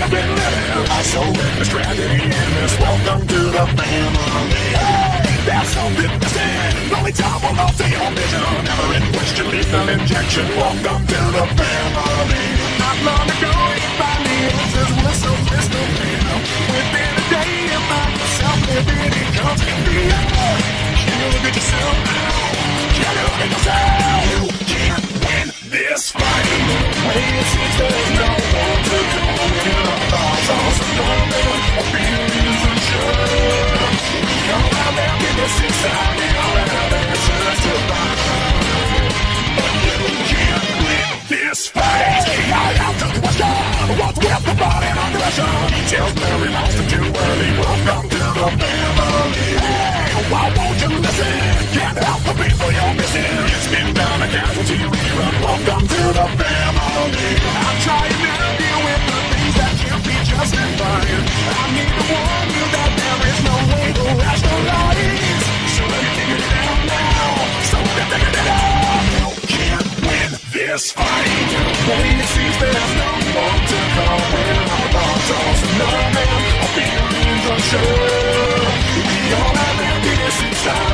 I've been living. I so witness tragedy in this. Welcome to the family. Hey, there's something missing. Only time will alter your vision. Never in question, lethal injection. Welcome to the family. Not long ago, you found the answers were so crystal clear. Within a day, you found yourself living in utopia. Can you look at yourself now? Can you look at yourself? You can't win this fight. When it seems there's no one to go in our thoughts, also knowing or feelings unsure. We all have emptiness inside, we all have answers to find. But you can't win this fight. I have to question what's with the body and aggression. Details very lost and too early. Welcome to the family. Hey, why won't you listen? Can't help the people you're missing. It's been down a casualty rerun. Welcome to the family. I'm trying to deal with the things that can't be justified. I need to warn you that there is no way to rationalize. So let me figure it out now. So let me figure it out. You can't win this fight. When it seems there's no one to come when our thoughts are so numb and our feelings unsure. We all have emptiness inside.